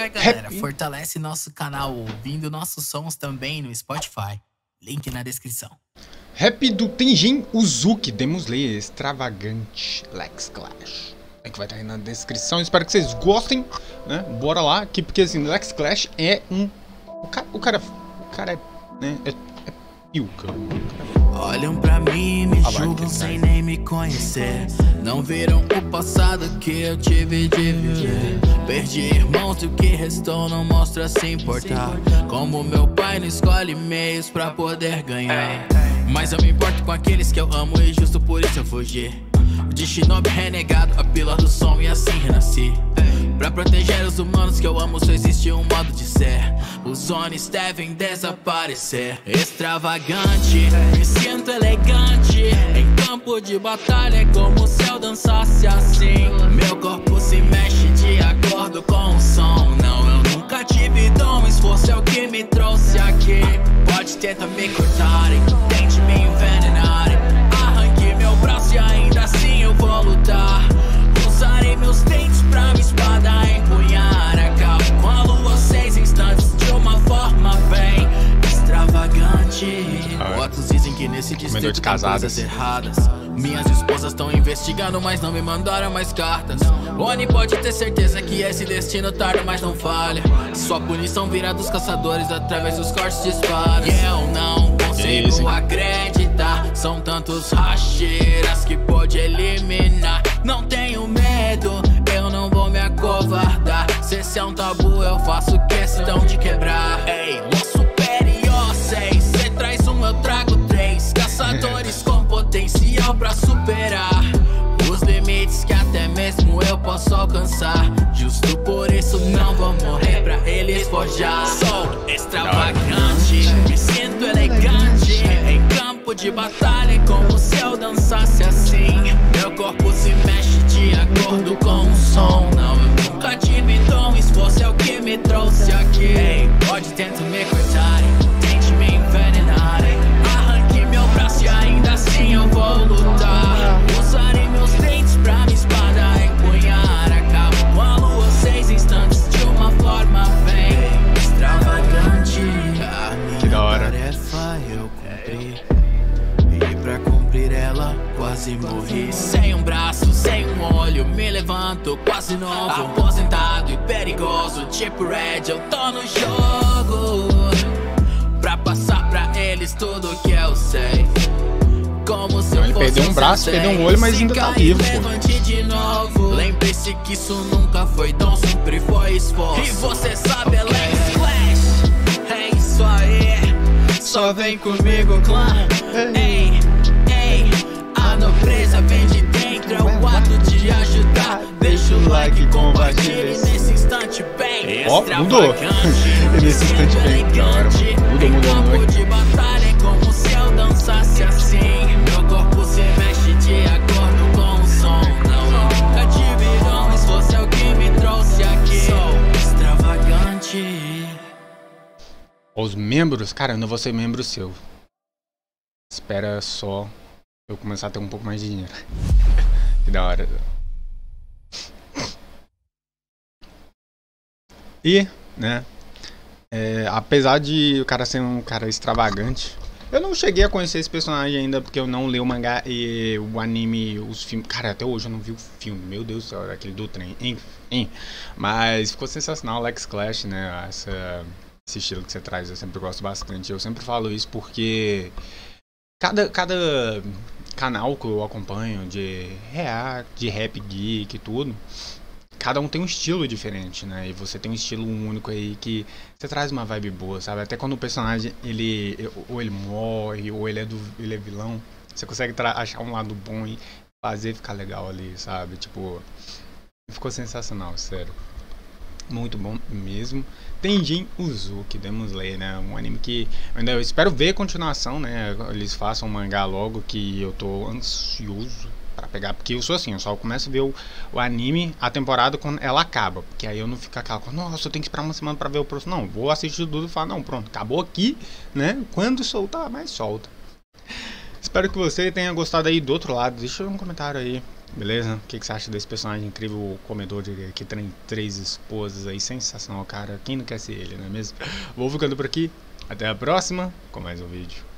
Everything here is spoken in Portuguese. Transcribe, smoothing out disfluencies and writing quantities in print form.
galera, fortalece nosso canal ouvindo nossos sons também no Spotify. Link na descrição. Rap do Tenjin Uzuki, Demon Slayer, extravagante, Lex Clash. É que vai estar aí na descrição, espero que vocês gostem, né? Bora lá, porque assim, Lex Clash é um... O cara é, né, é piuca. Olham pra mim, me julgam sem nem me conhecer. Não viram o passado que eu tive de viver. Perdi irmãos e o que restou não mostra se importar. Como meu pai não escolhe meios pra poder ganhar. Mas eu me importo com aqueles que eu amo e justo por isso eu fugi. De Shinobi renegado, a pílula do som e assim renasci. Pra proteger os humanos que eu amo só existe um modo de ser. Os Onis devem desaparecer. Extravagante, me sinto elegante. Em campo de batalha é como se eu dançasse assim. Meu corpo se mexe de acordo com o som. Não, eu nunca tive dom, esforço é o que me trouxe aqui. Pode tentar me cortarem, tente me envenenarem. Arranque meu braço e ainda assim eu vou lutar. Usarei meus dentes pra minha espada empunhar. Acabo com a lua 6 instantes de uma forma bem extravagante. Outros dizem que nesse distrito tem coisas erradas. Minhas esposas estão investigando, mas não me mandaram mais cartas. Oni pode ter certeza que esse destino tarda, mas não falha. Sua punição virá dos caçadores através dos cortes de espadas. E eu não consigo acreditar. São tantos racheiras que pode eliminar. Não tenho medo, eu não vou me acovardar. Se esse é um tabu, eu faço questão de quebrar. Ei, um superior 6, cê traz um, eu trago 3. Caçadores com potencial pra superar os limites que até mesmo eu posso alcançar. Justo por isso não vou morrer pra eles forjar. Sou extravagante, me sinto elegante. Em campo de batalha é como se eu dançasse assim. Meu corpo se mexe de acordo com o som. Não, eu nunca tive dom, esforço é o que me trouxe aqui. Ei, pode tentar me cortarem, tente me envenenarem. Arranque meu braço e ainda assim eu vou lutar. Usarei meus dentes pra minha espada empunhar. Acabo com a lua 6 instantes de uma forma bem extravagante. Que da hora. Tarefa eu cumpri, e pra cumprir ela quase morri. Sem um braço, sem um olho, me levanto quase novo. Aposentado e perigoso, tipo Red, eu tô no jogo. Pra passar pra eles tudo que eu sei. Como se eu fosse perdeu um braço, perdeu um olho, mas ainda tá vivo, levante de novo. Lembre-se que isso nunca foi dom, sempre foi esforço. E você sabe, ela é Clash. É isso aí, só vem comigo, clã. Ei, ei, a nobreza vem de dentro, é o ato de ajudar. Deixa o like e compartilhe nesse instante bem mudou. Nesse instante bem, da hora. Mudou. De batalha é como se eu dançasse assim. Meu corpo se mexe de acordo com o som. Não, eu nunca tive dom, esforço é o que me trouxe aqui. Sou extravagante. Os membros, cara, eu não vou ser membro seu. Espera só eu começar a ter um pouco mais de dinheiro. Que da hora. E, né, apesar de o cara ser um cara extravagante, eu não cheguei a conhecer esse personagem ainda porque eu não li o mangá e o anime, os filmes. Cara, até hoje eu não vi o filme, meu Deus do céu, aquele do trem, enfim. Mas ficou sensacional, Lex Clash, né, esse estilo que você traz, eu sempre gosto bastante. Eu sempre falo isso porque cada canal que eu acompanho de react, de rap geek e tudo, cada um tem um estilo diferente, né? E você tem um estilo único aí que você traz uma vibe boa, sabe? Até quando o personagem, ou ele morre, ou ele é vilão, você consegue achar um lado bom e fazer ficar legal ali, sabe? Tipo, ficou sensacional, sério. Muito bom mesmo. Tenjin Uzuki, Demon Slayer, né? Um anime que eu espero ver a continuação, né? Eles façam um mangá logo, que eu tô ansioso pra pegar, porque eu sou assim, eu só começo a ver o anime, a temporada, quando ela acaba, porque aí eu não fico aquela coisa, nossa, eu tenho que esperar uma semana pra ver o próximo. Não, vou assistir tudo e falar, não, pronto, acabou aqui, né? Quando soltar, mais solta. Espero que você tenha gostado aí do outro lado, deixa um comentário aí Beleza? O que você acha desse personagem incrível, o comedor que tem 3 esposas aí? Sensacional, cara. Quem não quer ser ele, não é mesmo? Vou ficando por aqui. Até a próxima com mais um vídeo.